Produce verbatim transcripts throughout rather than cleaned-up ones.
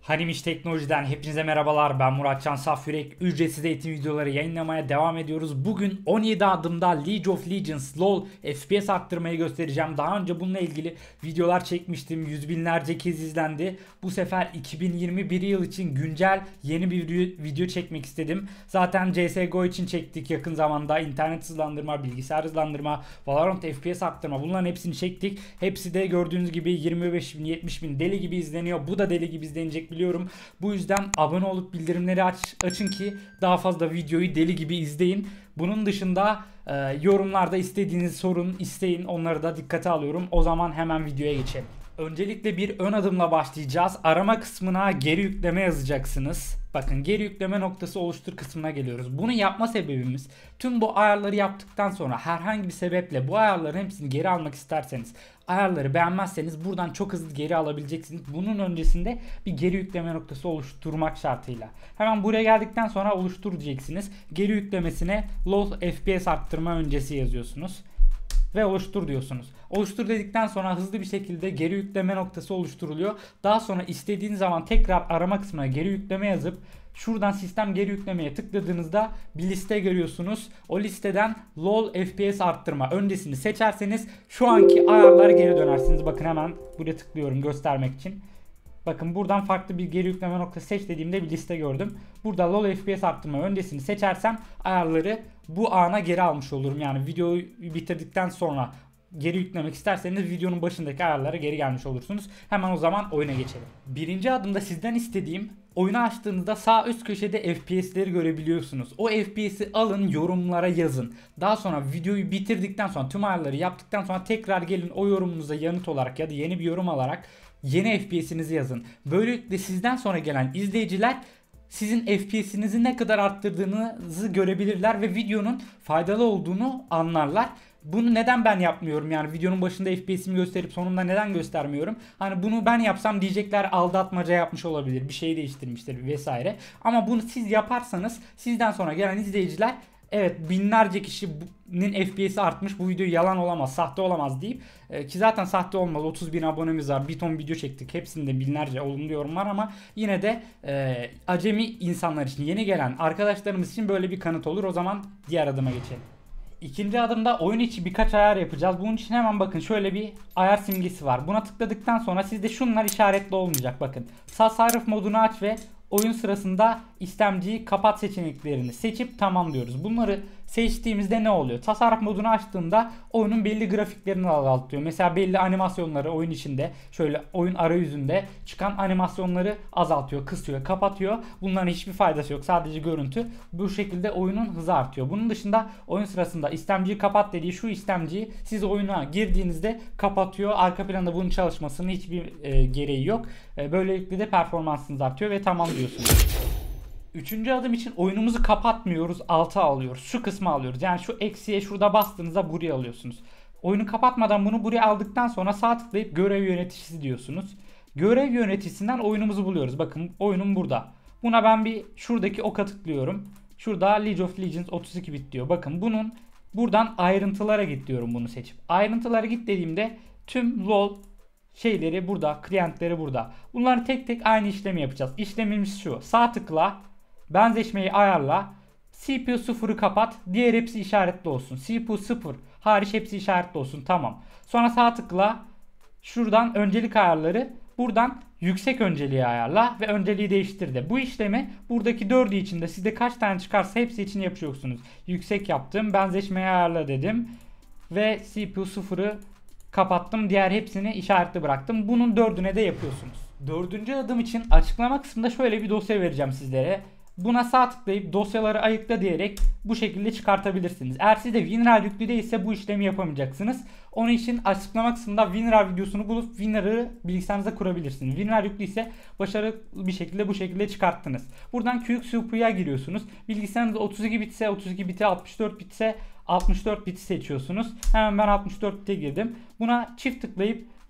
Hanimiş Teknoloji'den hepinize merhabalar. Ben Muratcan Safyürek. Ücretsiz eğitim videoları yayınlamaya devam ediyoruz. Bugün on yedi adımda League of Legends LoL F P S arttırmayı göstereceğim. Daha önce bununla ilgili videolar çekmiştim. Yüz binlerce kez izlendi. Bu sefer iki bin yirmi bir yıl için güncel yeni bir video çekmek istedim. Zaten C S G O için çektik yakın zamanda. İnternet hızlandırma, bilgisayar hızlandırma, Valorant F P S arttırma, bunların hepsini çektik. Hepsi de gördüğünüz gibi yirmi beş bin yetmiş bin deli gibi izleniyor. Bu da deli gibi izlenecek biliyorum. Bu yüzden abone olup bildirimleri aç, açın ki daha fazla videoyu deli gibi izleyin. Bunun dışında e, yorumlarda istediğiniz sorun isteyin. Onları da dikkate alıyorum. O zaman hemen videoya geçelim. Öncelikle bir ön adımla başlayacağız. Arama kısmına geri yükleme yazacaksınız. Bakın geri yükleme noktası oluştur kısmına geliyoruz. Bunu yapma sebebimiz, tüm bu ayarları yaptıktan sonra herhangi bir sebeple bu ayarların hepsini geri almak isterseniz, ayarları beğenmezseniz buradan çok hızlı geri alabileceksiniz. Bunun öncesinde bir geri yükleme noktası oluşturmak şartıyla. Hemen buraya geldikten sonra oluştur diyeceksiniz. Geri yüklemesine LoL F P S arttırma öncesi yazıyorsunuz. Ve oluştur diyorsunuz. Oluştur dedikten sonra hızlı bir şekilde geri yükleme noktası oluşturuluyor. Daha sonra istediğiniz zaman tekrar arama kısmına geri yükleme yazıp şuradan sistem geri yüklemeye tıkladığınızda bir liste görüyorsunuz. O listeden LoL F P S arttırma öncesini seçerseniz şu anki ayarlara geri dönersiniz. Bakın hemen buraya tıklıyorum göstermek için. Bakın buradan farklı bir geri yükleme noktası seç dediğimde bir liste gördüm. Burada LoL F P S arttırma öncesini seçersem ayarları bu ana geri almış olurum. Yani videoyu bitirdikten sonra geri yüklemek isterseniz videonun başındaki ayarlara geri gelmiş olursunuz. Hemen o zaman oyuna geçelim. Birinci adımda sizden istediğim, oyunu açtığınızda sağ üst köşede F P S'leri görebiliyorsunuz. O F P S'i alın, yorumlara yazın. Daha sonra videoyu bitirdikten sonra, tüm ayarları yaptıktan sonra tekrar gelin o yorumunuza yanıt olarak ya da yeni bir yorum alarak yeni F P S'inizi yazın. Böylelikle sizden sonra gelen izleyiciler sizin F P S'inizi ne kadar arttırdığınızı görebilirler ve videonun faydalı olduğunu anlarlar. Bunu neden ben yapmıyorum? Yani videonun başında F P S'imi gösterip sonunda neden göstermiyorum? Hani bunu ben yapsam diyecekler aldatmaca yapmış olabilir, bir şey değiştirmiştir vesaire. Ama bunu siz yaparsanız sizden sonra gelen izleyiciler, evet, binlerce kişinin F P S'i artmış, bu video yalan olamaz, sahte olamaz deyip e, ki zaten sahte olmaz, otuz bin abonemiz var, bir ton video çektik, hepsinde binlerce olumlu yorum var ama yine de e, acemi insanlar için, yeni gelen arkadaşlarımız için böyle bir kanıt olur. O zaman diğer adıma geçelim. İkinci adımda oyun içi birkaç ayar yapacağız. Bunun için hemen bakın şöyle bir ayar simgesi var. Buna tıkladıktan sonra sizde şunlar işaretli olmayacak. Bakın tasarruf modunu aç ve oyun sırasında istemciyi kapat seçeneklerini seçip tamam diyoruz. Bunları seçtiğimizde ne oluyor? Tasarruf modunu açtığında oyunun belli grafiklerini azaltıyor. Mesela belli animasyonları oyun içinde, şöyle oyun arayüzünde çıkan animasyonları azaltıyor, kısıyor, kapatıyor. Bunların hiçbir faydası yok. Sadece görüntü. Bu şekilde oyunun hızı artıyor. Bunun dışında oyun sırasında istemciyi kapat dediği şu istemciyi siz oyuna girdiğinizde kapatıyor. Arka planda bunun çalışmasının hiçbir e, gereği yok. E, böylelikle de performansınız artıyor ve tamam diyorsunuz. Üçüncü adım için oyunumuzu kapatmıyoruz, alta alıyoruz. Şu kısmı alıyoruz. Yani şu eksiye şurada bastığınızda buraya alıyorsunuz. Oyunu kapatmadan bunu buraya aldıktan sonra sağ tıklayıp görev yöneticisi diyorsunuz. Görev yöneticisinden oyunumuzu buluyoruz. Bakın oyunum burada. Buna ben bir şuradaki oka tıklıyorum. Şurada League of Legends otuz iki bit diyor. Bakın bunun buradan ayrıntılara git diyorum bunu seçip. Ayrıntılara git dediğimde tüm LoL şeyleri burada, klientleri burada. Bunları tek tek aynı işlemi yapacağız. İşlemimiz şu. Sağ tıkla, benzeşmeyi ayarla, C P U sıfırı kapat, diğer hepsi işaretli olsun. C P U sıfır hariç hepsi işaretli olsun, tamam. Sonra sağ tıkla, şuradan öncelik ayarları, buradan yüksek önceliği ayarla ve önceliği değiştir de. Bu işlemi buradaki dördü içinde sizde kaç tane çıkarsa hepsi için yapıyorsunuz. Yüksek yaptım, benzeşmeyi ayarla dedim ve C P U sıfırı kapattım, diğer hepsini işaretli bıraktım. Bunun dördüne de yapıyorsunuz. Dördüncü adım için açıklama kısmında şöyle bir dosya vereceğim sizlere. Buna sağ tıklayıp dosyaları ayıkla diyerek bu şekilde çıkartabilirsiniz. Eğer sizde WinRAR yüklü değilse bu işlemi yapamayacaksınız. Onun için açıklama kısmında WinRAR videosunu bulup WinRAR'ı bilgisayarınıza kurabilirsiniz. WinRAR yüklü ise başarılı bir şekilde bu şekilde çıkarttınız. Buradan Q X C P U'ya giriyorsunuz. Bilgisayarınız otuz iki bitse otuz iki biti, altmış dört bitse altmış dört biti seçiyorsunuz. Hemen ben altmış dört bite girdim. Buna çift tıklayıp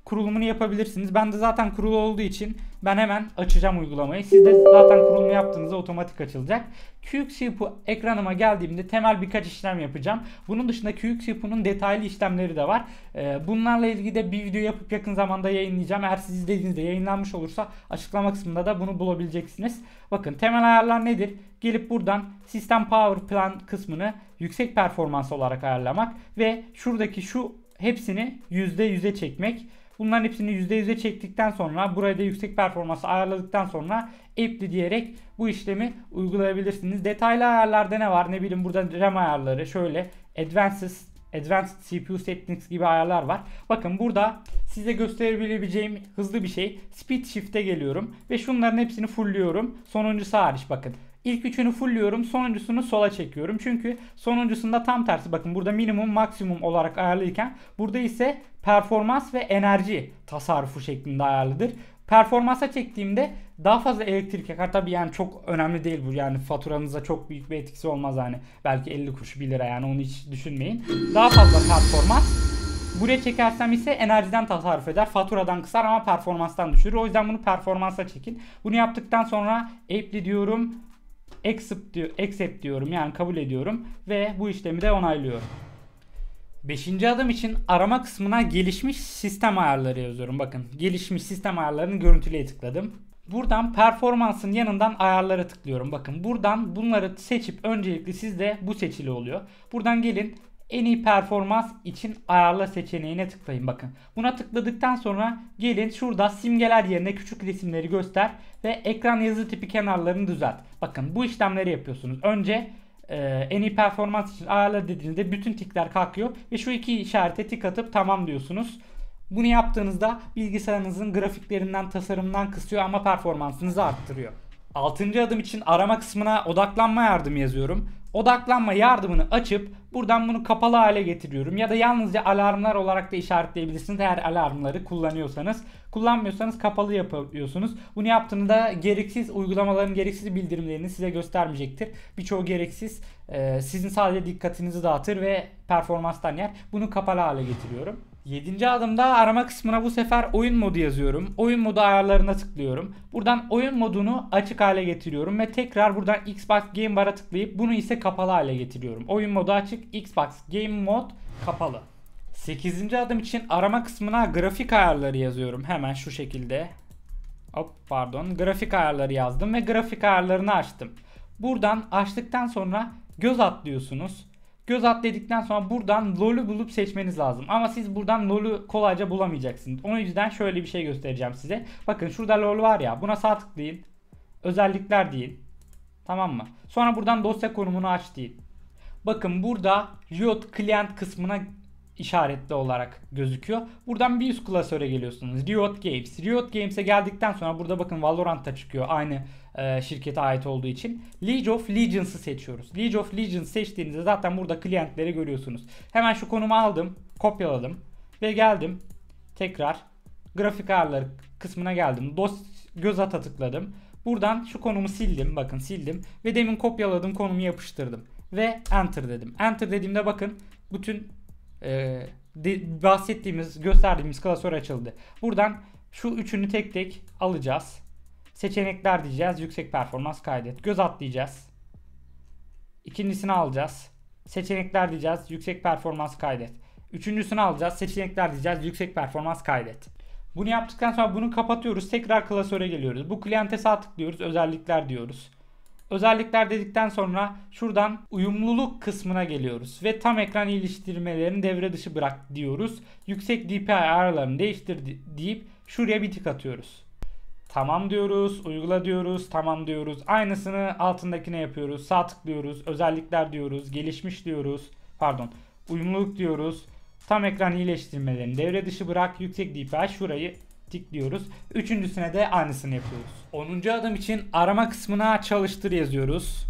kurulumunu yapabilirsiniz. Ben de zaten kurulu olduğu için ben hemen açacağım uygulamayı. Siz de zaten kurulumu yaptığınızda otomatik açılacak. QXeePoo ekranıma geldiğimde temel birkaç işlem yapacağım. Bunun dışında QXeePoo'nun detaylı işlemleri de var. Bunlarla ilgili de bir video yapıp yakın zamanda yayınlayacağım. Eğer siz izlediğinizde yayınlanmış olursa açıklama kısmında da bunu bulabileceksiniz. Bakın temel ayarlar nedir? Gelip buradan System Power Plan kısmını yüksek performans olarak ayarlamak ve şuradaki şu hepsini yüzde yüze çekmek. Bunların hepsini yüzde yüze çektikten sonra buraya da yüksek performansı ayarladıktan sonra apply diyerek bu işlemi uygulayabilirsiniz. Detaylı ayarlarda ne var? Ne bileyim burada RAM ayarları, şöyle Advanced Advanced C P U Settings gibi ayarlar var. Bakın burada size gösterebileceğim hızlı bir şey. Speed Shift'e geliyorum ve şunların hepsini fullliyorum. Sonuncusu hariç bakın. İlk üçünü fullliyorum, sonuncusunu sola çekiyorum. Çünkü sonuncusunda tam tersi. Bakın burada minimum maksimum olarak ayarlıyken burada ise performans ve enerji tasarrufu şeklinde ayarlıdır. Performansa çektiğimde daha fazla elektrik yakar. Tabi yani çok önemli değil bu. Yani faturanıza çok büyük bir etkisi olmaz yani. Belki elli kuruş bir lira, yani onu hiç düşünmeyin. Daha fazla performans. Buraya çekersem ise enerjiden tasarruf eder. Faturadan kısar ama performanstan düşürür. O yüzden bunu performansa çekin. Bunu yaptıktan sonra apply diyorum. Accept, diyor, accept diyorum, yani kabul ediyorum ve bu işlemi de onaylıyorum. Beşinci adım için arama kısmına gelişmiş sistem ayarları yazıyorum. Bakın gelişmiş sistem ayarlarını görüntüleye tıkladım. Buradan performansın yanından ayarlara tıklıyorum. Bakın buradan bunları seçip öncelikle sizde bu seçili oluyor. Buradan gelin en iyi performans için ayarla seçeneğine tıklayın. Bakın buna tıkladıktan sonra gelin şurada simgeler yerine küçük resimleri göster ve ekran yazı tipi kenarlarını düzelt. Bakın bu işlemleri yapıyorsunuz. Önce e, en iyi performans için ayarla dediğinizde bütün tikler kalkıyor ve şu iki işarete tik atıp tamam diyorsunuz. Bunu yaptığınızda bilgisayarınızın grafiklerinden, tasarımından kısıyor ama performansınızı arttırıyor. Altıncı adım için arama kısmına odaklanma yardımı yazıyorum. Odaklanma yardımını açıp buradan bunu kapalı hale getiriyorum. Ya da yalnızca alarmlar olarak da işaretleyebilirsiniz eğer alarmları kullanıyorsanız. Kullanmıyorsanız kapalı yapıyorsunuz. Bunu yaptığında gereksiz uygulamaların gereksiz bildirimlerini size göstermeyecektir. Birçoğu gereksiz. Ee, sizin sadece dikkatinizi dağıtır ve performanstan yer. Bunu kapalı hale getiriyorum. Yedinci adımda arama kısmına bu sefer oyun modu yazıyorum. Oyun modu ayarlarına tıklıyorum. Buradan oyun modunu açık hale getiriyorum ve tekrar buradan Xbox Game Bar'a tıklayıp bunu ise kapalı hale getiriyorum. Oyun modu açık, Xbox Game Mod kapalı. sekizinci adım için arama kısmına grafik ayarları yazıyorum. Hemen şu şekilde. Hop pardon. Grafik ayarları yazdım ve grafik ayarlarını açtım. Buradan açtıktan sonra göz atlıyorsunuz. Göz at dedikten sonra buradan LoL'ü bulup seçmeniz lazım. Ama siz buradan LoL'ü kolayca bulamayacaksınız. O yüzden şöyle bir şey göstereceğim size. Bakın şurada LoL var ya. Buna sağ tıklayın. Özellikler deyin. Tamam mı? Sonra buradan dosya konumunu aç deyin. Bakın burada Riot Client kısmına işaretli olarak gözüküyor. Buradan bir üst klasöre geliyorsunuz. Riot Games. Riot Games'e geldikten sonra burada bakın Valorant'ta çıkıyor. Aynı e, şirkete ait olduğu için. League of Legends'ı seçiyoruz. League of Legends seçtiğinizde zaten burada klientleri görüyorsunuz. Hemen şu konumu aldım. Kopyaladım. Ve geldim. Tekrar grafik ayarları kısmına geldim. Dos göz ata tıkladım. Buradan şu konumu sildim. Bakın sildim. Ve demin kopyaladığım konumu yapıştırdım. Ve enter dedim. Enter dediğimde bakın bütün Ee, de, bahsettiğimiz, gösterdiğimiz klasör açıldı. Buradan şu üçünü tek tek alacağız. Seçenekler diyeceğiz. Yüksek performans kaydet. Göz at diyeceğiz. İkincisini alacağız. Seçenekler diyeceğiz. Yüksek performans kaydet. Üçüncüsünü alacağız. Seçenekler diyeceğiz. Yüksek performans kaydet. Bunu yaptıktan sonra bunu kapatıyoruz. Tekrar klasöre geliyoruz. Bu kliente sağ tıklıyoruz. Özellikler diyoruz. Özellikler dedikten sonra şuradan uyumluluk kısmına geliyoruz ve tam ekran iyileştirmelerini devre dışı bırak diyoruz. Yüksek D P I ayarlarını değiştir deyip şuraya bir tık atıyoruz. Tamam diyoruz, uygula diyoruz, tamam diyoruz. Aynısını altındakine yapıyoruz. Sağ tıklıyoruz, özellikler diyoruz, gelişmiş diyoruz. Pardon, uyumluluk diyoruz. Tam ekran iyileştirmelerini devre dışı bırak, yüksek D P I şurayı tıklıyoruz. Üçüncüsüne de aynısını yapıyoruz. onuncu adım için arama kısmına çalıştır yazıyoruz.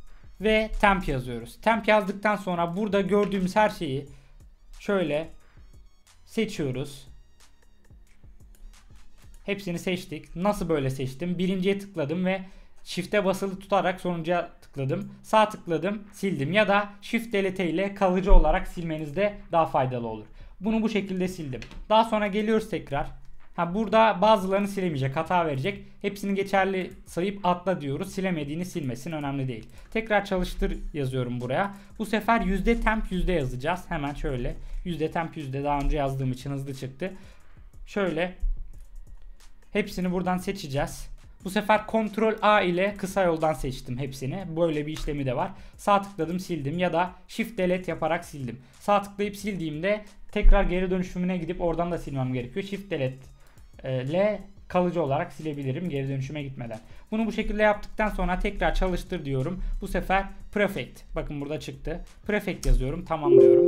Ve temp yazıyoruz. Temp yazdıktan sonra burada gördüğümüz her şeyi şöyle seçiyoruz. Hepsini seçtik. Nasıl böyle seçtim? Birinciye tıkladım ve Shift'e basılı tutarak sonuncuya tıkladım. Sağ tıkladım, sildim ya da Shift Delete ile kalıcı olarak silmenizde daha faydalı olur. Bunu bu şekilde sildim. Daha sonra geliyoruz tekrar. Ha, burada bazılarını silemeyecek, hata verecek. Hepsini geçerli sayıp atla diyoruz. Silemediğini silmesin, önemli değil. Tekrar çalıştır yazıyorum buraya. Bu sefer yüzde temp yüzde yazacağız. Hemen şöyle yüzde temp yüzde, daha önce yazdığım için hızlı çıktı. Şöyle hepsini buradan seçeceğiz. Bu sefer kontrol A ile kısa yoldan seçtim hepsini. Böyle bir işlemi de var. Sağ tıkladım, sildim ya da Shift Delete yaparak sildim. Sağ tıklayıp sildiğimde tekrar geri dönüşümüne gidip oradan da silmem gerekiyor. Shift Delete ile kalıcı olarak silebilirim geri dönüşüme gitmeden. Bunu bu şekilde yaptıktan sonra tekrar çalıştır diyorum. Bu sefer Prefect. Bakın burada çıktı. Prefect yazıyorum. Tamam diyorum.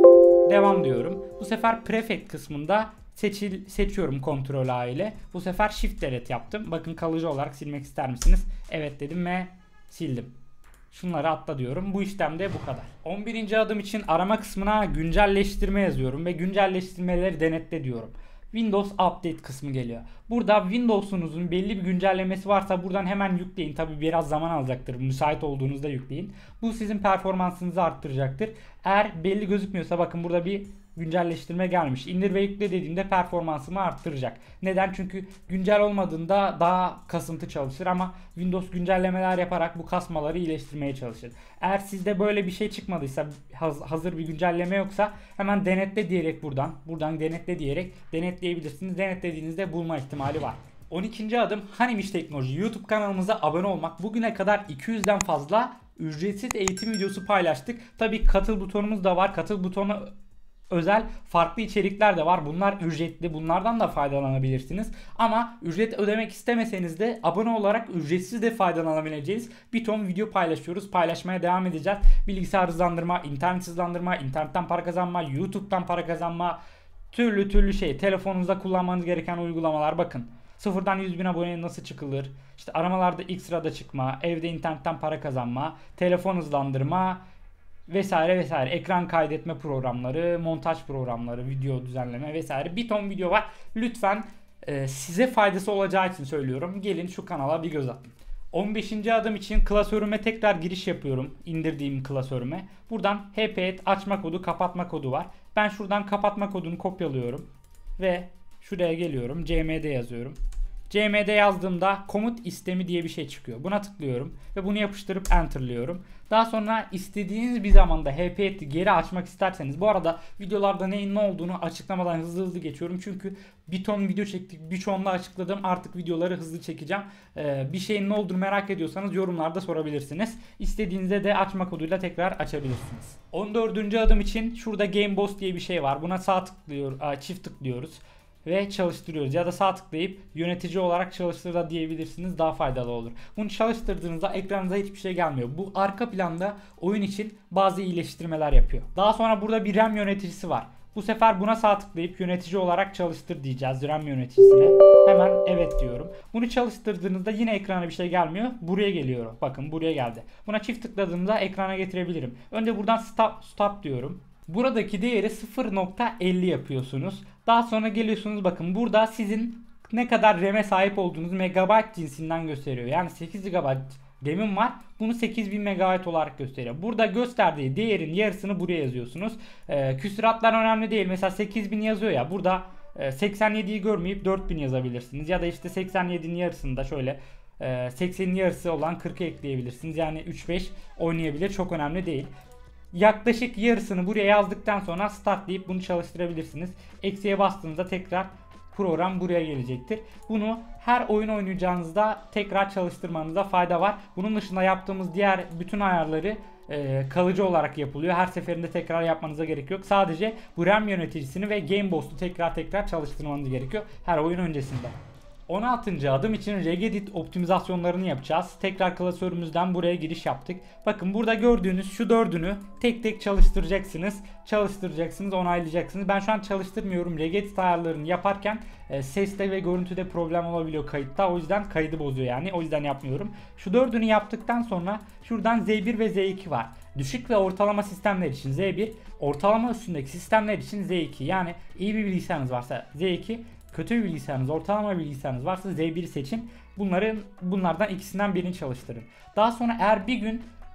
Devam diyorum. Bu sefer Prefect kısmında seçil, seçiyorum kontrol A ile. Bu sefer Shift Delete yaptım. Bakın kalıcı olarak silmek ister misiniz? Evet dedim ve sildim. Şunları atla diyorum. Bu işlemde bu kadar. on birinci adım için arama kısmına güncelleştirme yazıyorum ve güncelleştirmeleri denetle diyorum. Windows Update kısmı geliyor. Burada Windows'unuzun belli bir güncellemesi varsa buradan hemen yükleyin. Tabi biraz zaman alacaktır. Müsait olduğunuzda yükleyin. Bu sizin performansınızı arttıracaktır. Eğer belli gözükmüyorsa bakın burada bir güncelleştirme gelmiş. İndir ve yükle dediğimde performansımı arttıracak. Neden? Çünkü güncel olmadığında daha kasıntı çalışır ama Windows güncellemeler yaparak bu kasmaları iyileştirmeye çalışır. Eğer sizde böyle bir şey çıkmadıysa, hazır bir güncelleme yoksa hemen denetle diyerek buradan, buradan denetle diyerek denetleyebilirsiniz. Denetlediğinizde bulma ihtimali var. on ikinci adım Hanimiş Teknoloji YouTube kanalımıza abone olmak. Bugüne kadar iki yüzden fazla ücretsiz eğitim videosu paylaştık. Tabii katıl butonumuz da var. Katıl butonu özel farklı içerikler de var. Bunlar ücretli. Bunlardan da faydalanabilirsiniz. Ama ücret ödemek istemeseniz de abone olarak ücretsiz de faydalanabileceğiniz bir ton video paylaşıyoruz. Paylaşmaya devam edeceğiz. Bilgisayar hızlandırma, internet hızlandırma, internetten para kazanma, YouTube'dan para kazanma, türlü türlü şey. Telefonunuzda kullanmanız gereken uygulamalar, bakın. Sıfırdan yüz bin aboneye nasıl çıkılır? İşte aramalarda ilk sırada çıkma, evde internetten para kazanma, telefon hızlandırma vesaire vesaire, ekran kaydetme programları, montaj programları, video düzenleme vesaire, bir ton video var. Lütfen e, size faydası olacağı için söylüyorum. Gelin şu kanala bir göz atın. on beşinci adım için klasörüme tekrar giriş yapıyorum. İndirdiğim klasörüme. Buradan H P et açma kodu, kapatma kodu var. Ben şuradan kapatma kodunu kopyalıyorum ve şuraya geliyorum. C M D yazıyorum. C M D yazdığımda komut istemi diye bir şey çıkıyor. Buna tıklıyorum ve bunu yapıştırıp enterlıyorum. Daha sonra istediğiniz bir zamanda H P et'i geri açmak isterseniz, bu arada videolarda neyin ne olduğunu açıklamadan hızlı hızlı geçiyorum. Çünkü bir ton video çektik, birçoğunu da açıkladım. Artık videoları hızlı çekeceğim. Ee, bir şeyin ne olduğunu merak ediyorsanız yorumlarda sorabilirsiniz. İstediğinizde de açma koduyla tekrar açabilirsiniz. on dördüncü adım için şurada Game Boss diye bir şey var. Buna sağ tıklıyor, çift tıklıyoruz ve çalıştırıyoruz. Ya da sağ tıklayıp yönetici olarak çalıştır da diyebilirsiniz, daha faydalı olur. Bunu çalıştırdığınızda ekranınıza hiçbir şey gelmiyor. Bu arka planda oyun için bazı iyileştirmeler yapıyor. Daha sonra burada bir RAM yöneticisi var. Bu sefer buna sağ tıklayıp yönetici olarak çalıştır diyeceğiz RAM yöneticisine. Hemen evet diyorum. Bunu çalıştırdığınızda yine ekrana bir şey gelmiyor. Buraya geliyor. Bakın buraya geldi. Buna çift tıkladığımda ekrana getirebilirim. Önce buradan stop, stop diyorum. Buradaki değeri sıfır nokta elli yapıyorsunuz. Daha sonra geliyorsunuz, bakın burada sizin ne kadar RAM'e sahip olduğunuz megabayt cinsinden gösteriyor. Yani sekiz gigabayt RAM'im var. Bunu sekiz bin megabayt olarak gösteriyor. Burada gösterdiği değerin yarısını buraya yazıyorsunuz. Ee, küsuratlar önemli değil. Mesela sekiz bin yazıyor ya. Burada e, seksen yediyi görmeyip dört bin yazabilirsiniz. Ya da işte seksen yedinin yarısını da şöyle e, seksenin yarısı olan kırkı ekleyebilirsiniz. Yani üç beş oynayabilir. Çok önemli değil. Yaklaşık yarısını buraya yazdıktan sonra start deyip bunu çalıştırabilirsiniz. Eksiye bastığınızda tekrar program buraya gelecektir. Bunu her oyun oynayacağınızda tekrar çalıştırmanıza fayda var. Bunun dışında yaptığımız diğer bütün ayarları e, kalıcı olarak yapılıyor. Her seferinde tekrar yapmanıza gerek yok. Sadece bu RAM yöneticisini ve Game Boss'u tekrar tekrar çalıştırmanız gerekiyor her oyun öncesinde. on altıncı adım için regedit optimizasyonlarını yapacağız. Tekrar klasörümüzden buraya giriş yaptık. Bakın burada gördüğünüz şu dördünü tek tek çalıştıracaksınız. Çalıştıracaksınız, onaylayacaksınız. Ben şu an çalıştırmıyorum. Regedit ayarlarını yaparken e, seste ve görüntüde problem olabiliyor kayıtta. O yüzden kaydı bozuyor yani. O yüzden yapmıyorum. Şu dördünü yaptıktan sonra şuradan Z bir ve Z iki var. Düşük ve ortalama sistemler için Z bir, ortalama üstündeki sistemler için Z iki. Yani iyi bir bilgisayarınız varsa Z iki, kötü bir bilgisayarınız, ortalama bir bilgisayarınız varsa Z bir'i seçin. Bunların bunlardan ikisinden birini çalıştırın. Daha sonra eğer bir gün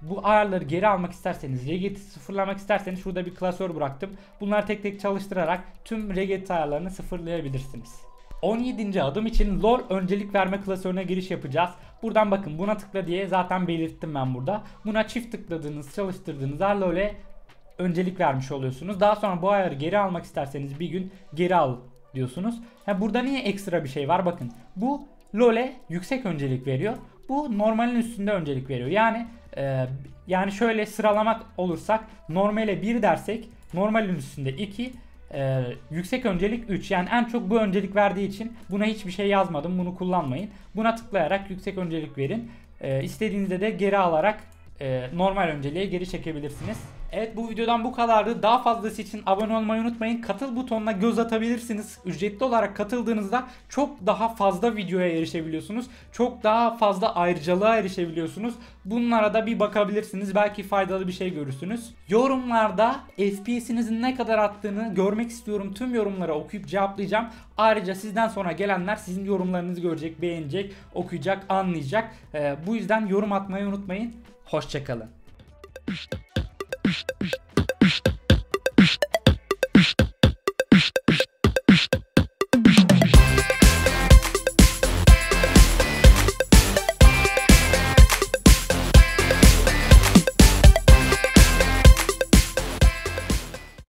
bu ayarları geri almak isterseniz, regedit sıfırlamak isterseniz şurada bir klasör bıraktım. Bunları tek tek çalıştırarak tüm regedit ayarlarını sıfırlayabilirsiniz. on yedinci adım için lol öncelik verme klasörüne giriş yapacağız. Buradan bakın, buna tıkla diye zaten belirttim ben burada. Buna çift tıkladığınız, çalıştırdığınız her lol'e öncelik vermiş oluyorsunuz. Daha sonra bu ayarı geri almak isterseniz bir gün geri al diyorsunuz. Ha, burada niye ekstra bir şey var? Bakın, bu lol'e yüksek öncelik veriyor. Bu normalin üstünde öncelik veriyor. Yani e, yani şöyle sıralamak olursak, normale bir dersek normalin üstünde iki, e, yüksek öncelik üç. Yani en çok bu öncelik verdiği için buna hiçbir şey yazmadım. Bunu kullanmayın. Buna tıklayarak yüksek öncelik verin. E, istediğinizde de geri alarak e, normal önceliğe geri çekebilirsiniz. Evet, bu videodan bu kadardı. Daha fazlası için abone olmayı unutmayın. Katıl butonuna göz atabilirsiniz. Ücretli olarak katıldığınızda çok daha fazla videoya erişebiliyorsunuz. Çok daha fazla ayrıcalığa erişebiliyorsunuz. Bunlara da bir bakabilirsiniz. Belki faydalı bir şey görürsünüz. Yorumlarda F P S'inizin ne kadar attığını görmek istiyorum. Tüm yorumları okuyup cevaplayacağım. Ayrıca sizden sonra gelenler sizin yorumlarınızı görecek, beğenecek, okuyacak, anlayacak. Ee, bu yüzden yorum atmayı unutmayın. Hoşçakalın. Pişt, pişt, pişt.